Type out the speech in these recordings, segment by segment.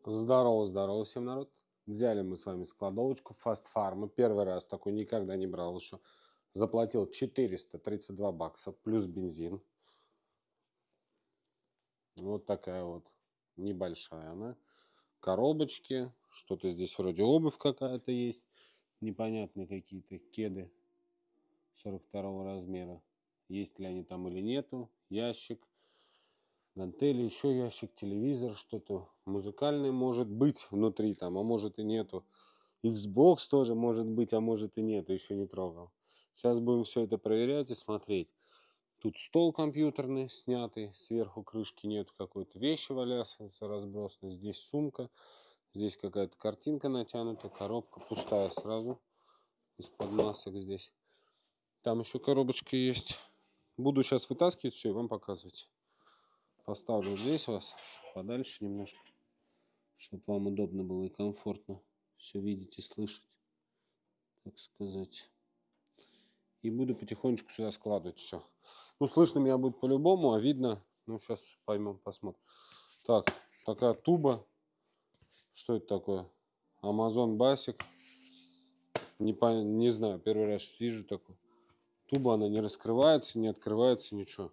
Здорово, здорово всем, народ. Взяли мы с вами складовочку Fast Farm. Первый раз такой никогда не брал еще. Заплатил 432 бакса плюс бензин. Вот такая вот небольшая она. Коробочки. Что-то здесь вроде обувь какая-то есть. Непонятные какие-то кеды 42 размера. Есть ли они там или нету. Ящик. Гантели, еще ящик, телевизор, что-то музыкальное может быть внутри там, а может и нету. Xbox тоже может быть, а может и нету, еще не трогал. Сейчас будем все это проверять и смотреть. Тут стол компьютерный снятый, сверху крышки нету, какой-то вещи валяются, разбросаны. Здесь сумка, здесь какая-то картинка натянута, коробка пустая сразу, из-под масок здесь. Там еще коробочка есть. Буду сейчас вытаскивать все и вам показывать. Поставлю вот здесь вас, подальше немножко, чтобы вам удобно было и комфортно все видеть и слышать, так сказать. И буду потихонечку сюда складывать все. Ну, слышно меня будет по-любому, а видно, ну, сейчас поймем, посмотрим. Так, такая туба. Что это такое? Amazon Basic. Не знаю, первый раз вижу такую. Туба, она не раскрывается, не открывается, ничего.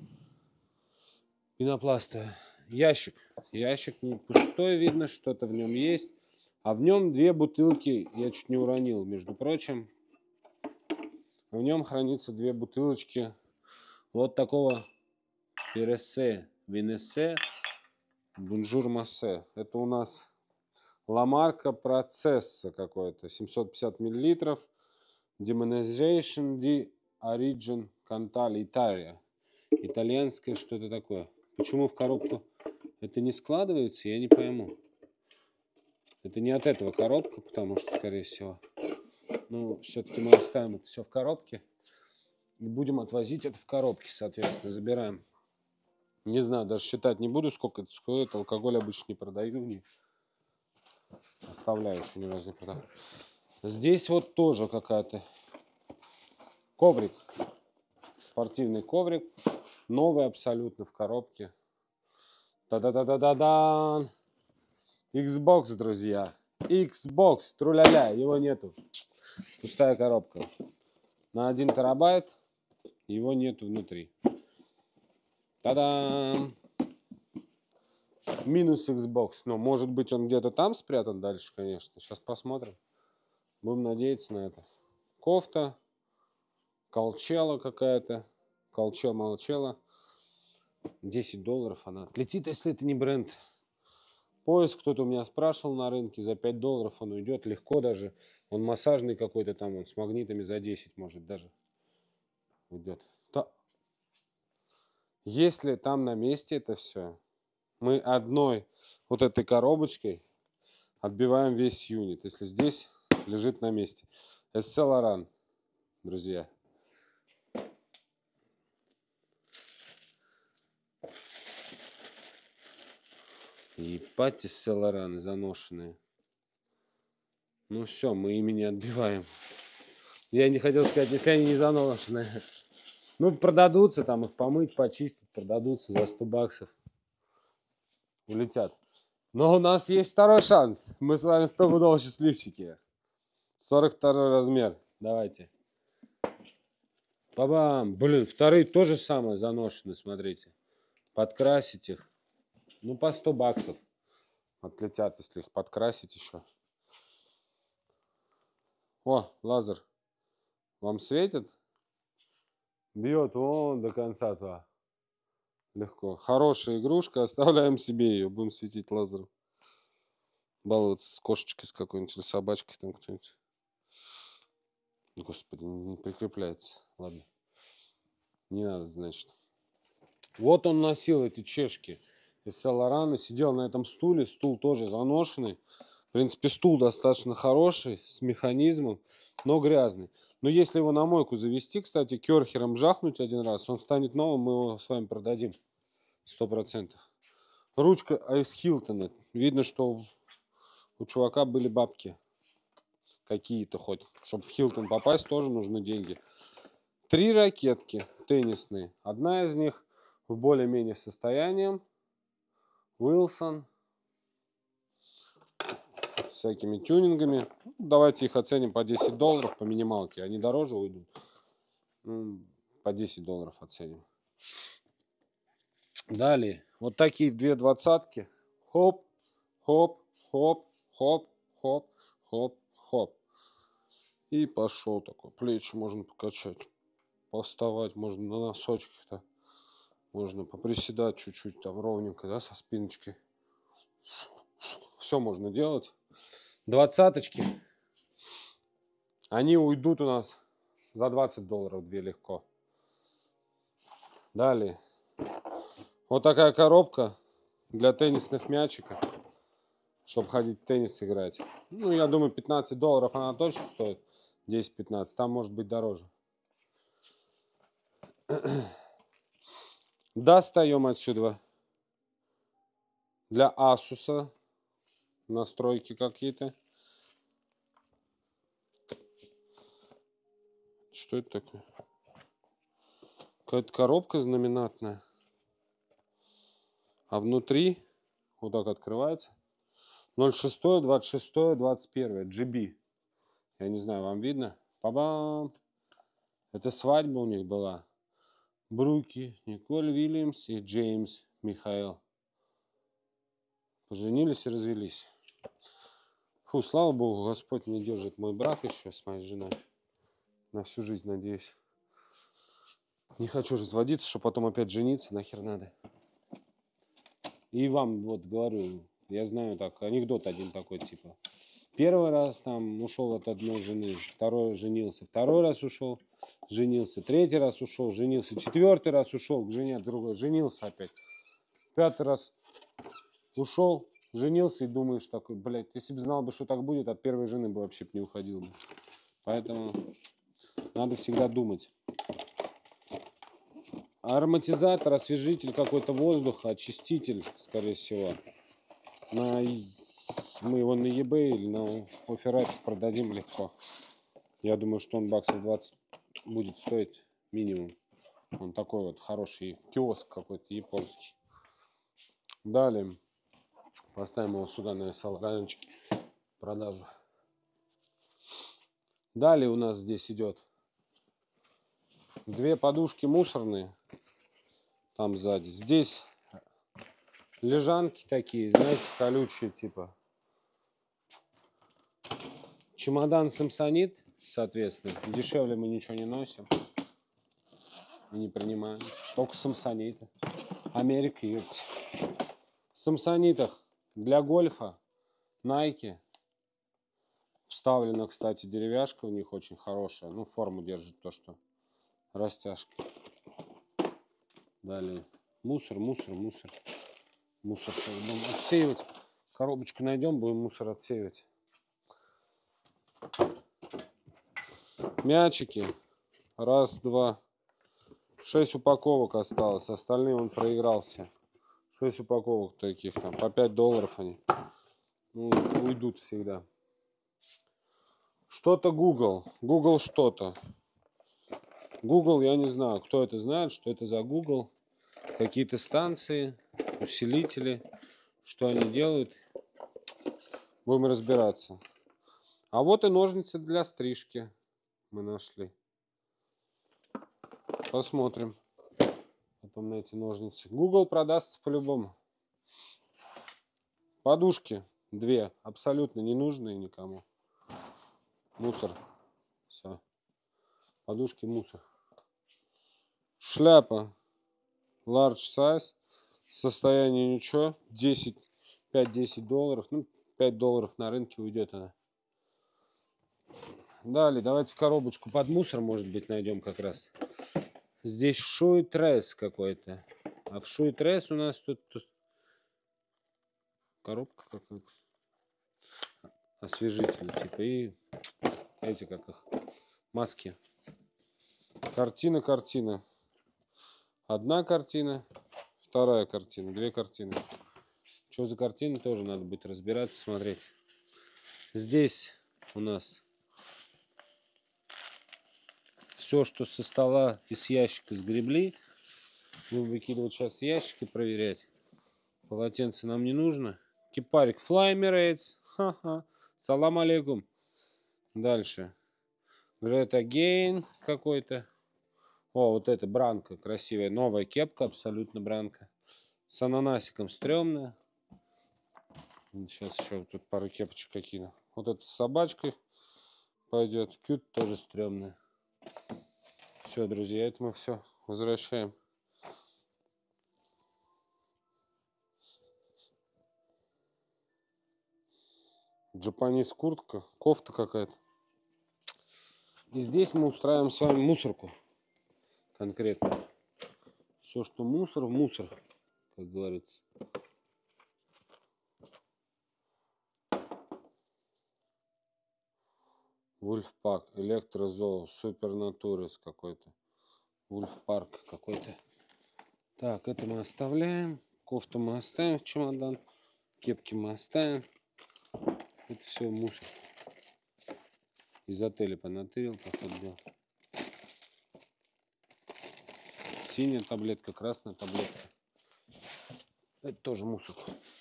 Пенопласта. Ящик. Ящик не пустой, видно, что-то в нем есть. А в нем две бутылки, я чуть не уронил, между прочим. В нем хранится две бутылочки вот такого Пересе, Винесе, Бонжур Массе. Это у нас Ламарка Процесса какой-то, 750 миллилитров. Demonization di Origin Cantale Italia. Итальянское что-то такое. Почему в коробку это не складывается, я не пойму. Это не от этого коробка, потому что, скорее всего. Ну, все-таки мы оставим это все в коробке. И будем отвозить это в коробке, соответственно, забираем. Не знаю, даже считать не буду, сколько это стоит. Алкоголь обычно не продаю. Не оставляю, еще ни разу не продаю. Здесь вот тоже какая-то коврик. Спортивный коврик. Новый абсолютно в коробке. Та-да-да-да-да-дан! Xbox, друзья. Xbox, тру-ля-ля, его нету. Пустая коробка. На 1 терабайт его нету внутри. Та-дам! Минус Xbox. Но может быть он где-то там спрятан дальше, конечно. Сейчас посмотрим. Будем надеяться на это. Кофта. Колчела какая-то. Колчела-молчела. $10 она отлетит, если это не бренд. Пояс кто-то у меня спрашивал на рынке. За $5 он уйдет легко даже. Он массажный какой-то там. Он с магнитами за 10 может даже уйдет. Если там на месте это все, мы одной вот этой коробочкой отбиваем весь юнит. Если здесь лежит на месте. Эссе Лоран, друзья. Ебать, Эссе Лоран заношенные. Ну все, мы ими не отбиваем. Я не хотел сказать, если они не заношенные. Ну, продадутся, там их помыть, почистить, продадутся за 100 баксов. Улетят. Но у нас есть второй шанс. Мы с вами стопудово счастливчики. 42 размер. Давайте. Бабам. Блин, вторые тоже самое заношенные, смотрите. Подкрасить их. Ну, по 100 баксов отлетят, если их подкрасить еще. О, лазер. Вам светит? Бьет вон до конца-то. Легко. Хорошая игрушка. Оставляем себе ее. Будем светить лазером. Баловаться с кошечкой с какой-нибудь или собачкой там кто-нибудь. Господи, не прикрепляется. Ладно. Не надо, значит. Вот он носил эти чешки из Сен-Лорана. Сидел на этом стуле. Стул тоже заношенный. В принципе, стул достаточно хороший, с механизмом, но грязный. Но если его на мойку завести, кстати, керхером жахнуть один раз, он станет новым, мы его с вами продадим. 100%. Ручка из Хилтона. Видно, что у чувака были бабки. Какие-то хоть. Чтобы в Хилтон попасть, тоже нужны деньги. 3 ракетки теннисные. Одна из них в более-менее состоянии. Уилсон. всякими тюнингами. Давайте их оценим по 10 долларов по минималке. Они дороже уйдут. Ну, по 10 долларов оценим. Далее. Вот такие две двадцатки. Хоп, хоп, хоп, хоп, хоп, хоп, хоп. И пошел такой. Плечи можно покачать. Повставать можно на носочках-то. Можно поприседать чуть-чуть там ровненько, да, со спиночкой. Все можно делать. Двадцаточки. Они уйдут у нас за 20 долларов две легко. Далее. Вот такая коробка для теннисных мячиков, чтобы ходить в теннис играть. Ну, я думаю, 15 долларов она точно стоит. 10-15. Там может быть дороже. Достаем отсюда для Asus настройки какие-то. Что это такое? Какая-то коробка знаменатная. А внутри вот так открывается. 06, 26, 21 GB. Я не знаю, вам видно? Па-бам! Это свадьба у них была. Бруки, Николь Уильямс и Джеймс Михаил. Поженились и развелись. Фу, слава богу, Господь не держит мой брак еще с моей женой. На всю жизнь, надеюсь. Не хочу разводиться, чтобы потом опять жениться. Нахер надо. И вам вот говорю, я знаю так, анекдот один такой, типа. Первый раз там ушел от одной жены, второй женился, второй раз ушел, женился, третий раз ушел, женился, четвертый раз ушел к жене, другой женился опять. Пятый раз ушел, женился и думаешь такой, блядь, если бы знал бы, что так будет, от первой жены бы вообще не уходил бы. Поэтому надо всегда думать. Ароматизатор, освежитель какой-то воздуха, очиститель, скорее всего. Мы его на eBay или на офферате продадим легко. Я думаю, что он баксов 20 будет стоить минимум. Он такой вот хороший киоск какой-то японский. Далее поставим его сюда на салганчики в продажу. Далее у нас здесь идет две подушки мусорные. Там сзади. Здесь лежанки такие, знаете, колючие типа. Чемодан Samsonite, соответственно. Дешевле мы ничего не носим. И не принимаем. Только Samsonite. Америка, ёпти. В Самсонитах для гольфа Nike. Вставлена, кстати, деревяшка в них очень хорошая. Ну, форму держит то, что растяжка. Далее. Мусор. Будем отсеивать. Коробочку найдем, будем мусор отсеивать. Мячики. Раз, два. 6 упаковок осталось. Остальные он проигрался. 6 упаковок таких там. По 5 долларов они. Ну, уйдут всегда. Что-то Google. Google что-то. Google, я не знаю, кто это знает, что это за Google. Какие-то станции, усилители. Что они делают. Будем разбираться. А вот и ножницы для стрижки мы нашли. Посмотрим потом на эти ножницы. Google продастся по-любому. Подушки 2. Абсолютно ненужные никому. Мусор. Все. Подушки мусор. Шляпа. Large size. Состояние ничего. 5-10 долларов. Ну, 5 долларов на рынке уйдет она. Далее, давайте коробочку под мусор, может быть, найдем как раз. Здесь шуй-тресс какой-то. А в шуй-тресс у нас тут коробка какая-то. Освежитель, типа, и эти, как их, маски. Картина. Одна картина, вторая картина, 2 картины. Что за картины, тоже надо будет разбираться, смотреть. Здесь у нас все, что со стола и с ящика сгребли. Будем выкидывать сейчас ящики, проверять. Полотенце нам не нужно. Кипарик Fly Emirates. Ха-ха. Салам алейкум. Дальше. Грета Гейн какой-то. О, вот это Бранко. Красивая. Новая кепка. Абсолютно Бранко. С ананасиком стрёмная. Сейчас еще тут пару кепочек какие-то. Вот эта с собачкой пойдет. Кют тоже стрёмная. Все, друзья, это мы все возвращаем. Джапанис куртка, кофта какая-то. И здесь мы устраиваем с вами мусорку. Конкретно. Все, что мусор, в мусор, как говорится. Вульфпак, Электрозоо, Супернатурис какой-то. Вульфпарк какой-то. Так, это мы оставляем. Кофту мы оставим в чемодан. Кепки мы оставим. Это все мусор. Из отеля понатырил, походу делал. Синяя таблетка, красная таблетка. Это тоже мусор.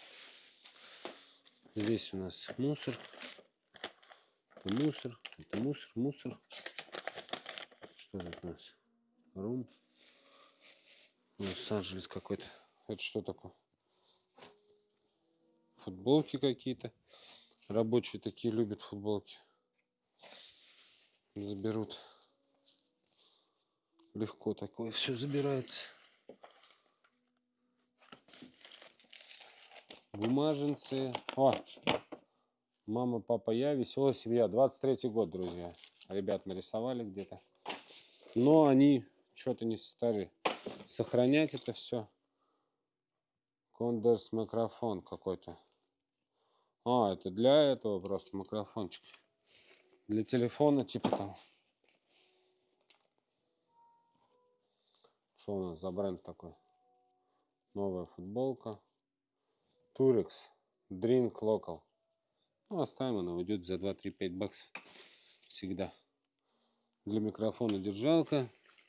Здесь у нас мусор. Это мусор. Это мусор, мусор. Что тут у нас? Рум. Лос-Анджелес какой-то. Это что такое? Футболки какие-то. Рабочие такие любят футболки. Заберут. Легко такое все забирается. Бумаженцы. О! Мама, папа, я. Веселая семья. 23-й год, друзья. Ребят нарисовали где-то. Но они что-то не стали сохранять это все. Кондерс микрофон какой-то. А, это для этого просто микрофончик. Для телефона типа там. Что у нас за бренд такой? Новая футболка. Turex. Drink Local. Ну, оставим, она уйдет за 2-3-5 баксов. Всегда. Для микрофона держалка.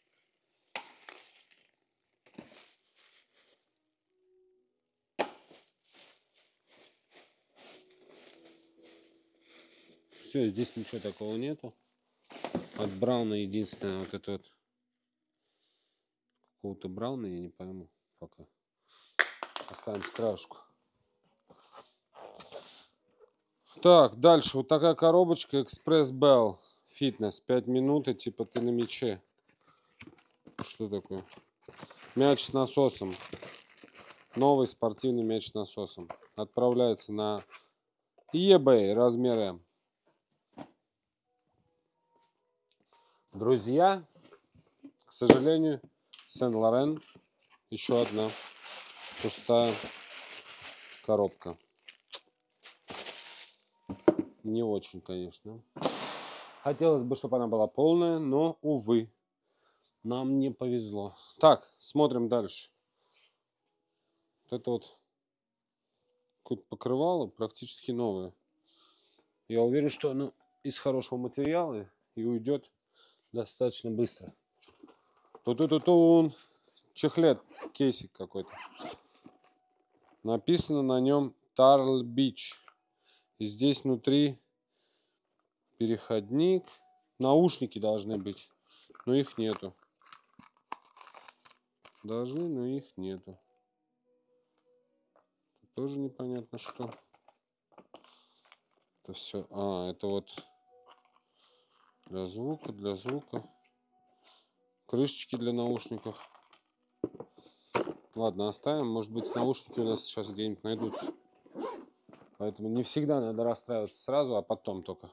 Все, здесь ничего такого нету. От Брауна единственное вот это вот. Какого-то Брауна, я не пойму пока. Оставим скрашку. Так, дальше. Вот такая коробочка Express Bell Fitness. 5 минут и типа ты на мяче. Что такое? Мяч с насосом. Новый спортивный мяч с насосом. Отправляется на eBay размер M. Друзья, к сожалению, Сен-Лорен. Еще одна пустая коробка. Не очень, конечно. Хотелось бы, чтобы она была полная, но, увы, нам не повезло. Так, смотрим дальше. Вот это вот какое-то покрывало практически новое. Я уверен, что оно из хорошего материала и уйдет достаточно быстро. Ту-ту-ту-тун. Чехлет, кейсик какой-то. Написано на нем Тарл Бич. И здесь внутри переходник. Наушники должны быть, но их нету. Должны, но их нету. Тоже непонятно что. Это все. А, это вот для звука, для звука. Крышечки для наушников. Ладно, оставим. Может быть, наушники у нас сейчас где-нибудь найдутся. Поэтому не всегда надо расстраиваться сразу, а потом только.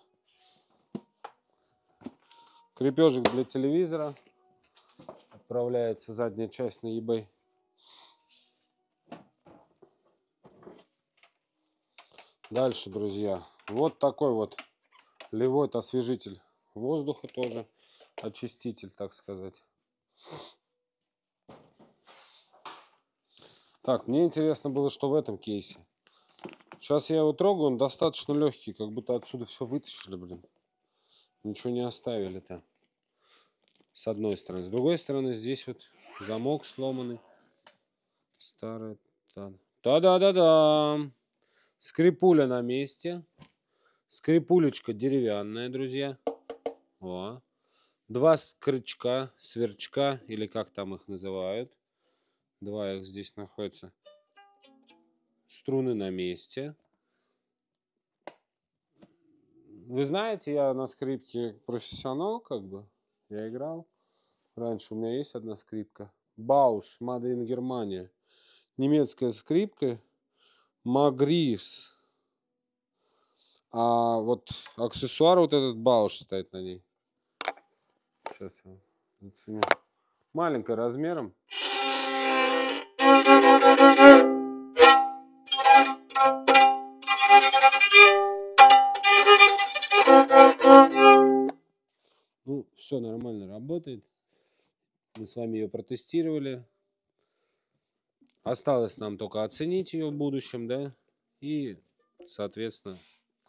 Крепежик для телевизора. Отправляется задняя часть на eBay. Дальше, друзья. Вот такой вот Левойт освежитель воздуха тоже. Очиститель, так сказать. Так, мне интересно было, что в этом кейсе. Сейчас я его трогаю, он достаточно легкий, как будто отсюда все вытащили, блин. Ничего не оставили-то. С одной стороны. С другой стороны, здесь вот замок сломанный. Старый. Та-да-да-да. Скрипуля на месте. Скрипулечка деревянная, друзья. О. 2 скрючка, сверчка, или как там их называют. 2 их здесь находятся. Струны на месте. Вы знаете, я на скрипке профессионал, как бы. Я играл. Раньше у меня есть одна скрипка. Бауш, Made in Germania. Немецкая скрипка. Магрис. А вот аксессуар вот этот Бауш стоит на ней. Сейчас я заценю. Маленькая размером. Ну, все нормально работает. Мы с вами ее протестировали. Осталось нам только оценить ее в будущем, да? И, соответственно,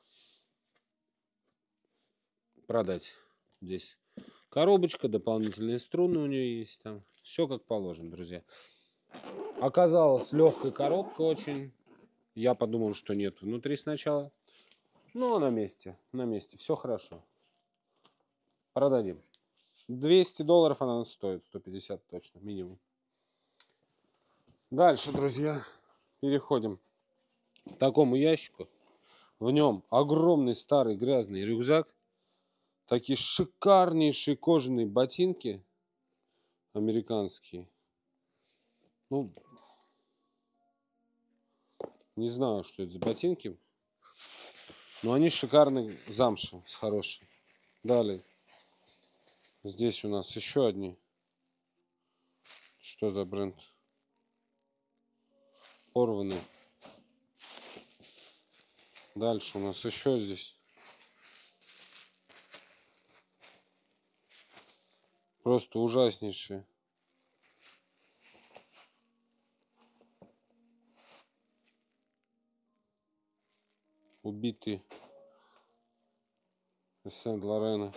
продать. Здесь коробочка, дополнительные струны у нее есть там. Все как положено, друзья. Оказалось, легкая коробка очень. Я подумал, что нет внутри сначала. Но на месте, все хорошо. Продадим. $200 она стоит, 150 точно, минимум. Дальше, друзья, переходим к такому ящику. В нем огромный старый грязный рюкзак. Такие шикарнейшие кожаные ботинки американские. Ну, не знаю, что это за ботинки. Но они шикарные, замши, хорошие. Далее. Здесь у нас еще одни. Что за бренд? Порванные. Дальше у нас еще здесь. Просто ужаснейшие. Убитые. Из Сент-Лорена.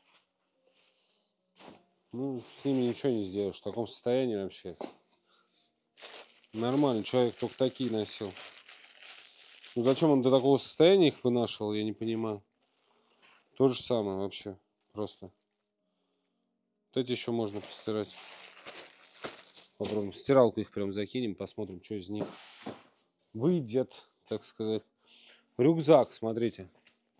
Ну, с ними ничего не сделаешь. В таком состоянии вообще. Нормально, человек только такие носил. Ну, зачем он до такого состояния их вынашивал, я не понимаю. То же самое вообще. Просто. Вот эти еще можно постирать. Попробуем. В стиралку их прям закинем, посмотрим, что из них выйдет, так сказать. Рюкзак, смотрите.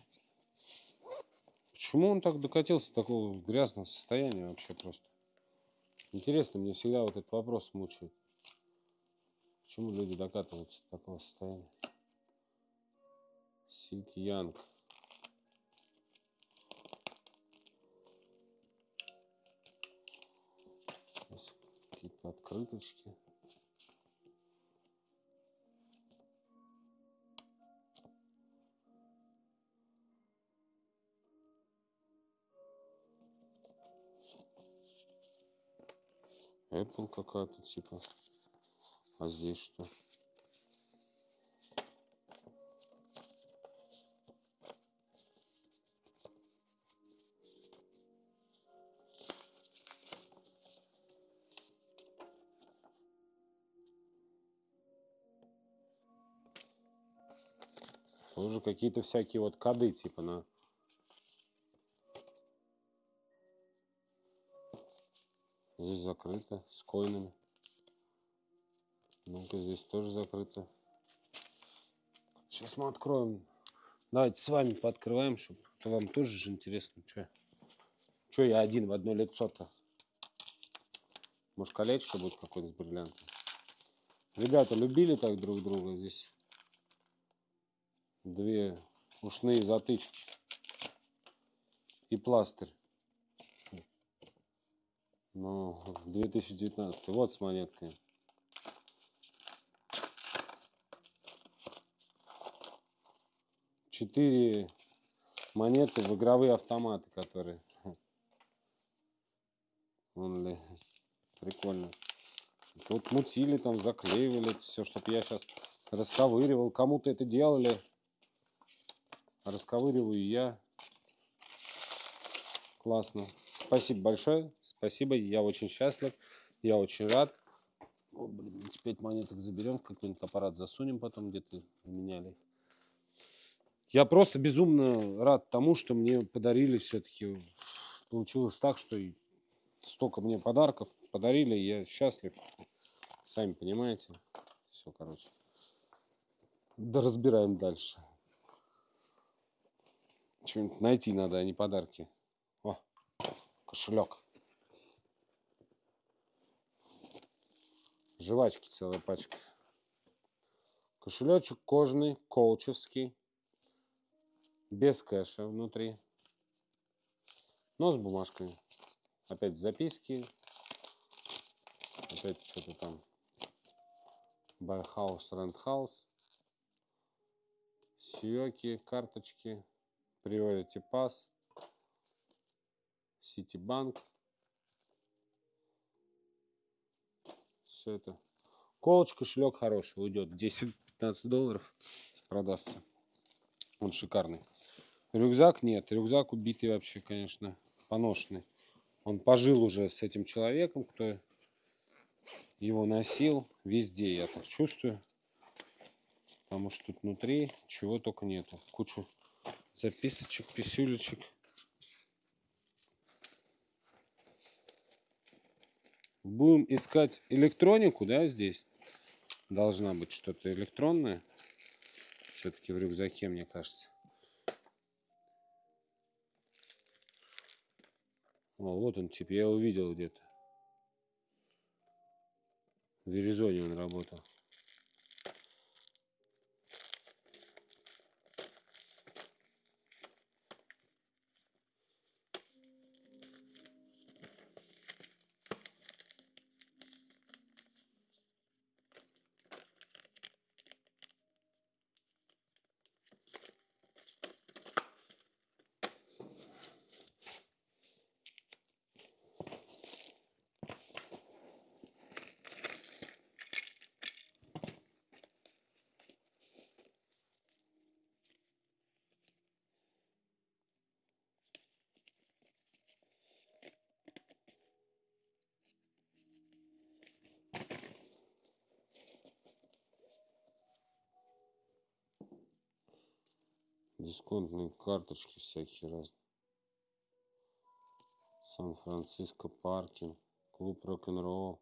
Почему он так докатился до такого грязного состояния вообще просто? Интересно, мне всегда вот этот вопрос мучает. Почему люди докатываются до такого состояния? Сильки Янг. Здесь какие-то открыточки. Apple какая-то типа. А здесь что? Тоже какие-то всякие вот коды типа на... Здесь закрыто, с коинами. Ну-ка, здесь тоже закрыто. Сейчас мы откроем. Давайте с вами пооткрываем, чтобы вам тоже же интересно. Че я один в одно лицо-то? Может, колечко будет какое-то с бриллиантом? Ребята любили так друг друга. Здесь 2 ушные затычки и пластырь. Ну, 2019. Вот с монеткой. Четыре монеты в игровые автоматы, которые... Вон, прикольно. Тут мутили, там заклеивали это все, чтобы я сейчас расковыривал. Кому-то это делали. Расковыриваю я. Классно. Спасибо большое. Спасибо. Я очень счастлив. Я очень рад. О, блин, эти 5 монеток заберем. В какой-нибудь аппарат засунем потом, где-то меняли. Я просто безумно рад тому, что мне подарили все-таки. Получилось так, что столько мне подарков подарили, я счастлив. Сами понимаете. Все, короче. Да разбираем дальше. Что-нибудь найти надо, а не подарки. О, кошелек. Жвачки целая пачка. Кошелечек кожаный, колчевский. Без кэша внутри. Но с бумажками. Опять записки. Опять что-то там. Buy house, rent house. Сьёки, карточки. Priority Pass. Citibank. Все это. Колч, кошелек хороший. Уйдет. 10-15 долларов продастся. Он шикарный. Рюкзак нет. Рюкзак убитый вообще, конечно. Поношенный. Он пожил уже с этим человеком, кто его носил. Везде я так чувствую. Потому что тут внутри чего только нету. Кучу записочек, писюлечек. Будем искать электронику, да, здесь. Должна быть что-то электронное. Все-таки в рюкзаке, мне кажется. О, вот он, типа, я его видел где-то. В Аризоне он работал. Дисконтные карточки всякие разные. Сан-Франциско паркинг. Клуб рок-н-ролл.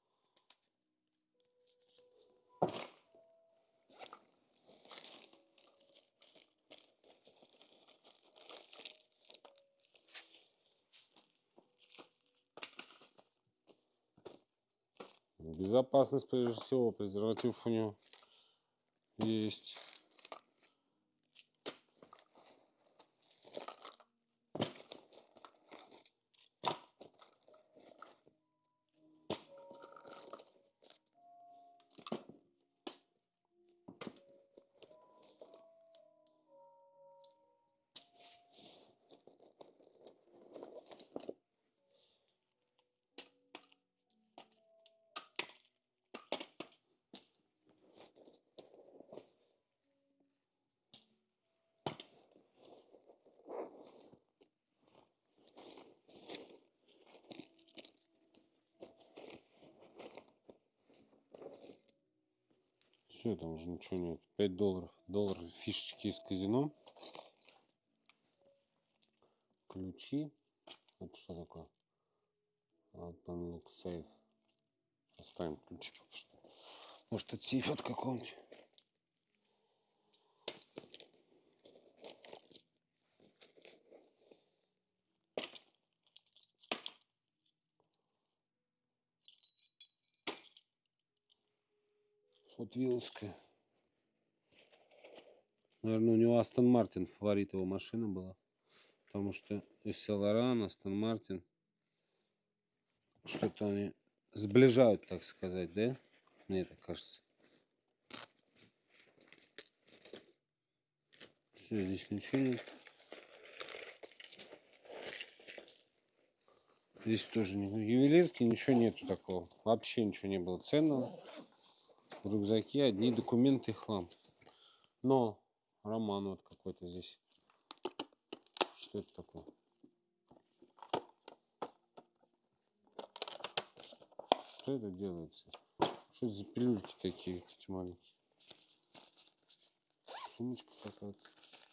Безопасность, прежде всего, презерватив у него есть. Все, там уже ничего нет. 5 долларов. Доллар фишечки из казино. Ключи. Это что такое? Unlock сейф. Оставим ключи пока что. Может, это сейф от какого-нибудь. Hot Wheels'ская. Наверное, у него Астон Мартин фаворит его машина была. Потому что SLR, Астон Мартин. Что-то они сближают, так сказать, да? Мне так кажется. Все, здесь ничего нет. Здесь тоже ювелирки, ничего нету такого. Вообще ничего не было ценного. В рюкзаке одни документы и хлам. Но роман вот какой-то здесь. Что это такое? Что это делается? Что это за пилюльки такие, эти маленькие? Сумочка какая-то.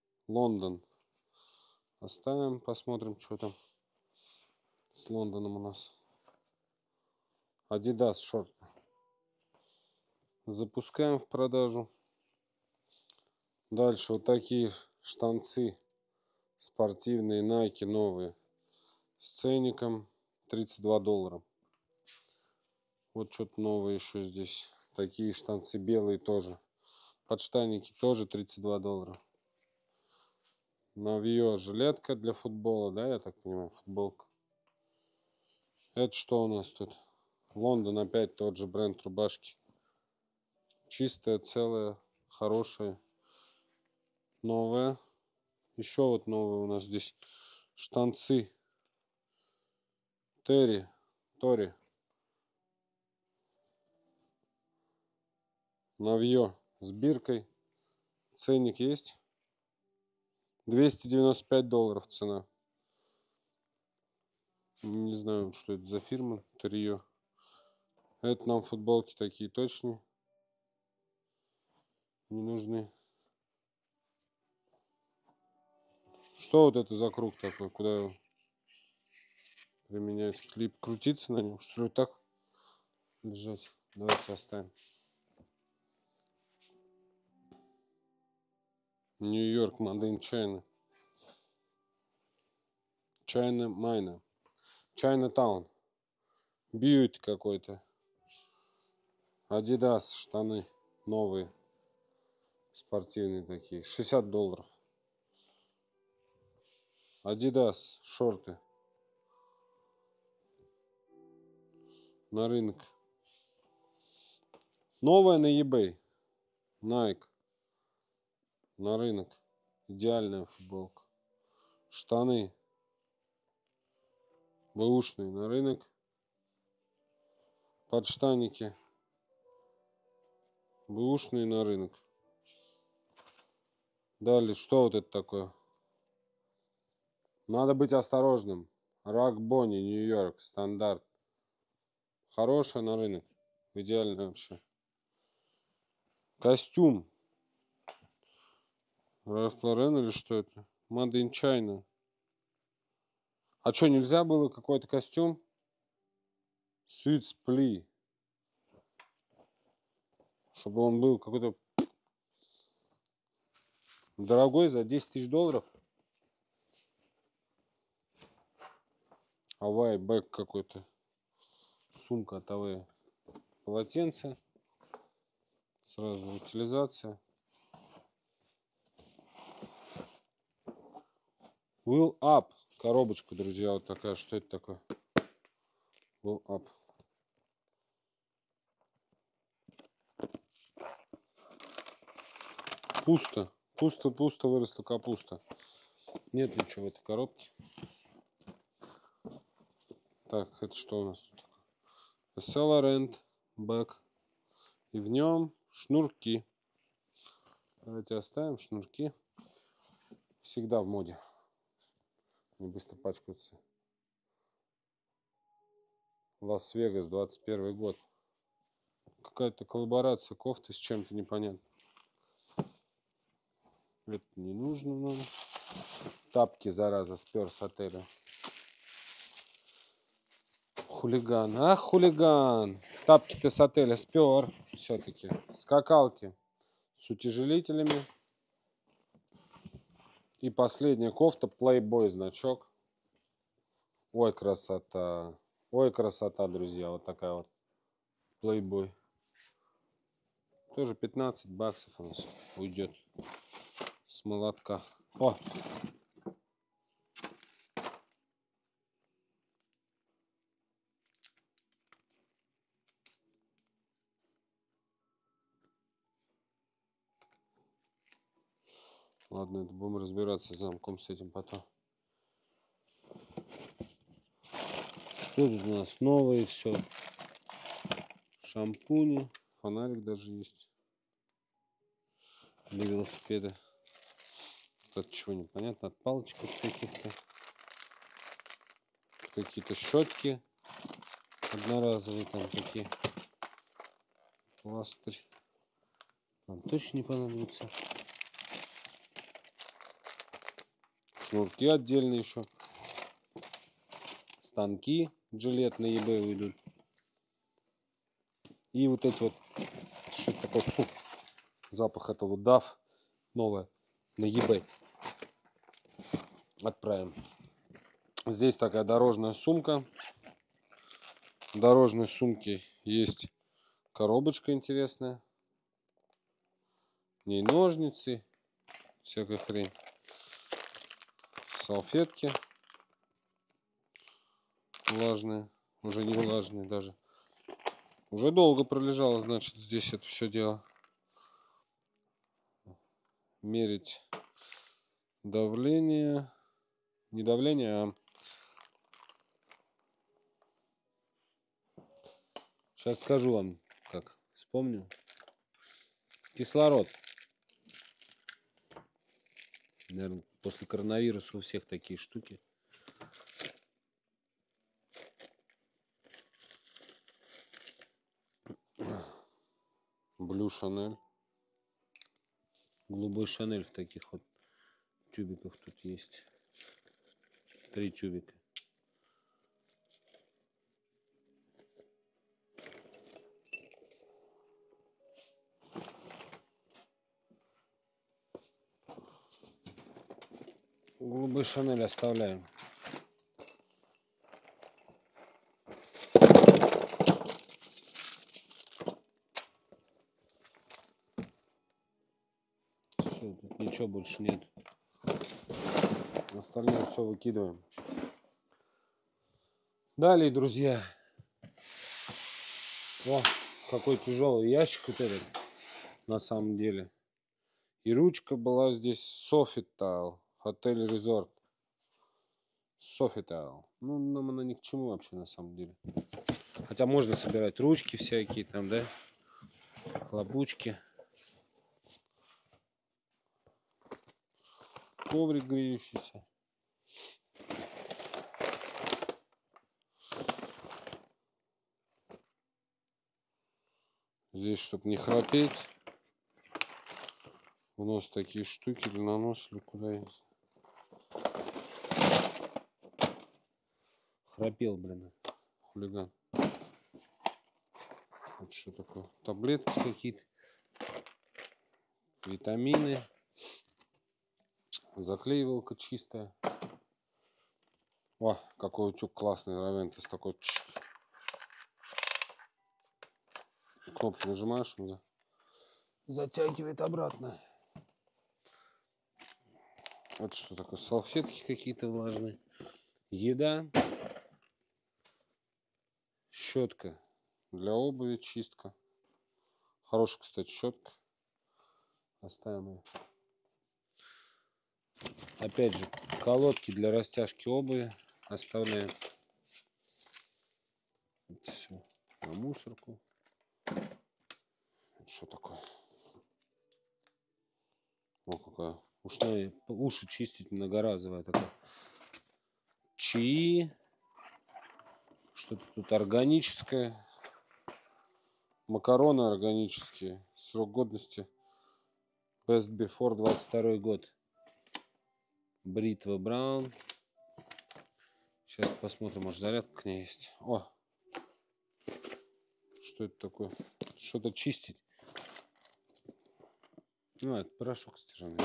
Лондон. Оставим, посмотрим, что там с Лондоном у нас. Adidas шорты. Запускаем в продажу. Дальше вот такие штанцы спортивные Nike новые с ценником $32. Вот что-то новое еще здесь. Такие штанцы белые тоже. Подштанники тоже $32. Навье жилетка для футбола, да, я так понимаю, футболка. Это что у нас тут? Лондон, опять тот же бренд рубашки. Чистая, целая, хорошая, новая. Еще вот новые у нас здесь штанцы. Тори. Навье с биркой. Ценник есть. $295 цена. Не знаю, что это за фирма. Торио. Это нам футболки такие точно не нужны. Что вот это за круг такой? Куда его применять? Клип крутиться на нем? Что ли так лежать? Давайте оставим. Нью-Йорк, Made in China. China Майна. Chinatown. Бьюти какой-то. Adidas штаны новые. Спортивные такие. $60. Adidas шорты. На рынок. Новая на eBay. Nike. На рынок. Идеальная футболка. Штаны. Бэушные на рынок. Подштанники. Бэушные на рынок. Далее, что вот это такое? Надо быть осторожным. Рагбони, Нью-Йорк, стандарт. Хорошая на рынок. Идеально вообще. Костюм. Ральф Лорен или что это? Made in China. А что, нельзя было какой-то костюм? Suits Pli. Чтобы он был какой-то дорогой за $10 000. Авай бэк какой-то. Сумка от Авай. Полотенце. Сразу утилизация. Will Up. Коробочка, друзья, вот такая. Что это такое? Will Up. Пусто. Пусто выросла капуста. Нет ничего в этой коробке. Так, это что у нас тут такое? Accelerant Back. И в нем шнурки. Давайте оставим шнурки. Всегда в моде. Они быстро пачкаются. Лас-Вегас, 21 год. Какая-то коллаборация кофты с чем-то непонятно. Это не нужно нам. Тапки, зараза, спер с отеля. Хулиган. Ах, хулиган. Тапки-то с отеля спер. Все-таки. Скакалки с утяжелителями. И последняя кофта. Playboy значок. Ой, красота. Ой, красота, друзья. Вот такая вот. Playboy. Тоже $15 у нас уйдет с молотка. О! Ладно, это будем разбираться с замком с этим потом. Что тут у нас? Новые все. Шампуни. Фонарик даже есть. Для велосипеда. От чего непонятно. От палочек каких-то. Какие-то щетки. Одноразовые там такие. Пластырь. Нам точно не понадобится. шнурки отдельно еще. Станки Gillette на eBay уйдут. И вот эти вот, что это такое, фу, запах этого DAF новое на eBay отправим. Здесь такая дорожная сумка. В дорожной сумке есть коробочка интересная. В ней ножницы, всякая хрень. Салфетки влажные, уже не влажные даже. Уже долго пролежало, значит, здесь это все дело. Мерить давление. Не давление, а... Сейчас скажу вам, как вспомню. Кислород. Наверное, после коронавируса у всех такие штуки. Блю Шанель. Голубой Шанель в таких вот тюбиках тут есть. 3 тюбика. Голубой Шанель оставляем. Все, тут ничего больше нет. Остальное все выкидываем. Далее, друзья. О, какой тяжелый ящик вот этот. На самом деле. И ручка была здесь Sofitel. Hotel Resort. Sofitel. Ну, нам она ни к чему вообще на самом деле. Хотя можно собирать ручки всякие там, да? Хлопучки. Коврик греющийся. Здесь, чтобы не храпеть, у нас такие штуки для наноса или куда есть. Храпел, блин, хулиган. Вот что такое. Таблетки какие-то. Витамины. Заклеивалка чистая. О, какой утюг классный, Равентес такой. Кнопку нажимаешь, он затягивает обратно. Вот что такое. Салфетки какие-то влажные. Еда. Щетка для обуви, чистка. Хорошая, кстати, щетка. Оставим ее. Опять же, колодки для растяжки обуви оставляем. Это все на мусорку. Это что такое? О, какая ушная, уши чистить многоразовая такая. Чаи. Что-то тут органическое. Макароны органические. Срок годности Best Before 22 год. Бритва Браун. Сейчас посмотрим, может зарядка к ней есть. О! Что это такое? Что-то чистить. Ну, это порошок стиральный.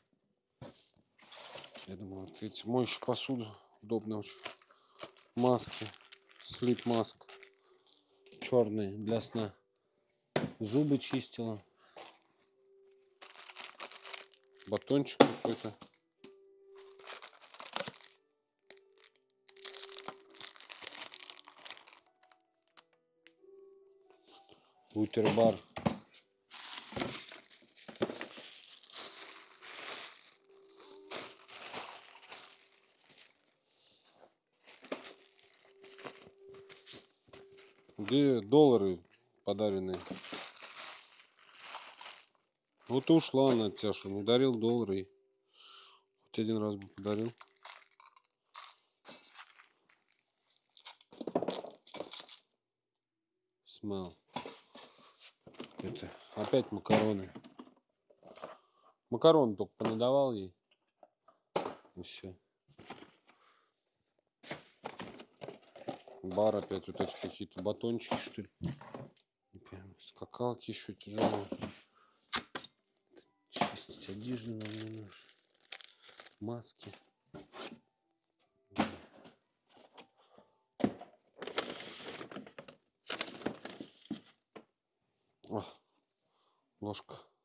Я думаю, вот эти моющие посуду. Удобно очень. Маски. Слип маск. Черные для сна. Зубы чистила. Батончик какой-то. Бутербар. Где доллары подаренные? Вот и ушла она от тебя, что не дарил доллары. Хоть один раз бы подарил. Смел. Это опять макароны. Макароны только понадавал ей. И все. Бар опять вот эти какие-то батончики, что ли. Не пойму. Скакалки еще тяжелые. Чистить одежду нам не нужно. Маски. О, ложка.